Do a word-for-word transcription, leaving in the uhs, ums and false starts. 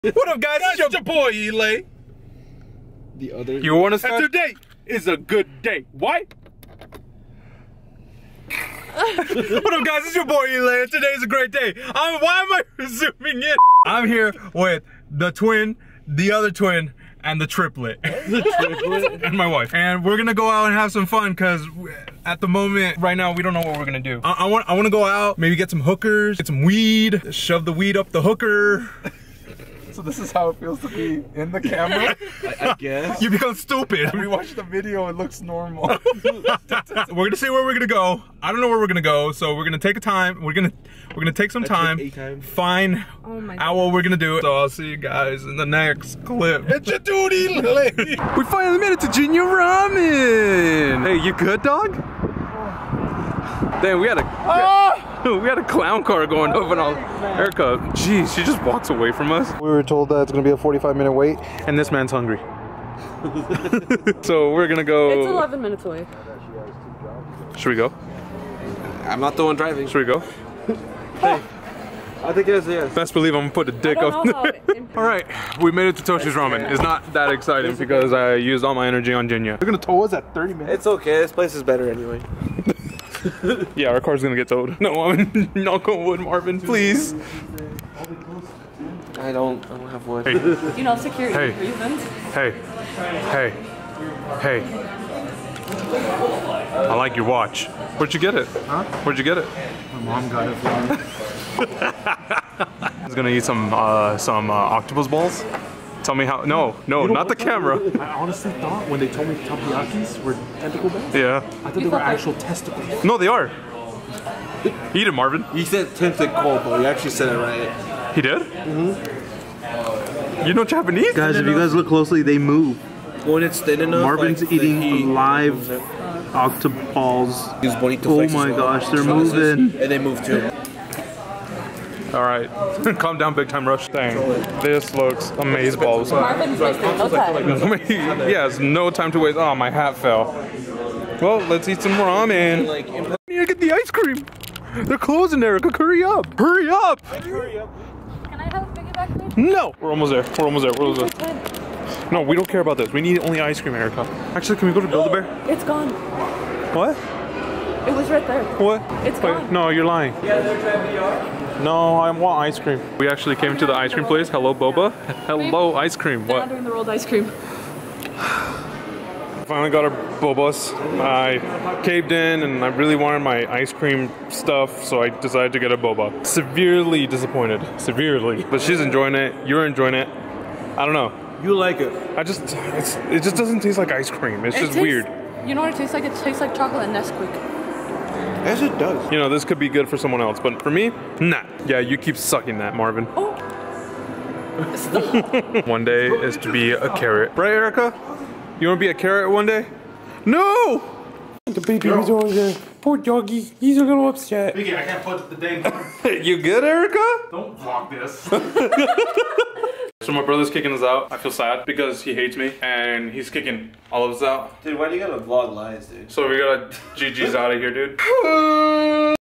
What up, guys? It's your, your boy, Eli. The other. You want to start? And today is a good day. Why? What up, guys? It's your boy, Eli. And today is a great day. I'm, why am I zooming in? I'm here with the twin, the other twin, and the triplet. The triplet? And my wife. And we're gonna go out and have some fun because at the moment, right now, we don't know what we're gonna do. I, I want I want to go out, maybe get some hookers, get some weed, shove the weed up the hooker. So this is how it feels to be in the camera? I, I guess. You become stupid. When we watch the video, it looks normal. We're gonna see where we're gonna go. I don't know where we're gonna go, so we're gonna take a time. We're gonna we're gonna take some time, time, find oh my out what we're gonna do. So I'll see you guys in the next clip. It's your duty, lady. We finally made it to Junior Ramen. Hey, you good, dog? Damn, we had a oh! we had a clown car going over on Erica. Jeez, she just walks away from us. We were told that it's gonna be a forty-five minute wait, and this man's hungry. So we're gonna go. It's eleven minutes away. Should we go? I'm not the one driving. Should we go? Hey, I think it's yes. Best believe I'm gonna put a dick up. All right, we made it to Toshi's Ramen. It's not that exciting because I used all my energy on Jinya. They're gonna tow us at thirty minutes. It's okay. This place is better anyway. Yeah, our car's gonna get towed. No, I'm not going wood, Marvin. Please. I don't. I don't have wood. Hey. You know, security Hey. reasons. Hey. Hey. Hey. I like your watch. Where'd you get it? Huh? Where'd you get it? My mom got it for me. I was gonna eat some uh, some uh, octopus balls. Tell me how. No, no, not the camera. I honestly thought when they told me takoyakis were tentacle balls. Yeah. I thought they were actual testicles. No, they are. Eat it, Marvin. You said tentacle, but you actually said it right. He did? Mm-hmm. You know Japanese? Guys, if you guys look closely, they move. When it's thin enough, Marvin's like, eating live octoballs. Use bonito Oh flakes my as well. gosh, they're So this is- moving. And they move too. All right, calm down, big time rush. Dang, this looks amazeballs. Marvin's wasting no time. Yes, no time to waste. Oh, my hat fell. Well, let's eat some ramen. We need to get the ice cream. They're closing, Erica. Hurry up. Hurry up. Hurry up. Can I have a piggyback, please? No. We're almost there. We're almost there. We're almost there. No, we don't care about this. We need only ice cream, Erica. Actually, can we go to Build-A-Bear? It's gone. What? It was right there. What? It's Wait, gone. no, you're lying. No, I want ice cream. We actually came to the ice cream place. Hello, Boba. Hello, ice cream. They're What? not doing the rolled ice cream. Finally got our Bobas. I caved in and I really wanted my ice cream stuff, so I decided to get a boba. Severely disappointed. Severely. But she's enjoying it. You're enjoying it. I don't know. You like it. I just, it's, it just doesn't taste like ice cream. It's It just tastes- weird. You know what it tastes like? It tastes like chocolate Nesquik. Yes, it does. You know, this could be good for someone else, but for me, nah. Yeah, you keep sucking that, Marvin. Oh. Stop. One day is to be a carrot. Right, Erica? You want to be a carrot one day? No! The baby was over there. Poor doggy. He's a little upset. I can't put the dang. You good, Erica? Don't vlog this. So my brother's kicking us out. I feel sad because he hates me and he's kicking all of us out. Dude, why do you gotta vlog lies, dude? So we gotta G G's out of here, dude.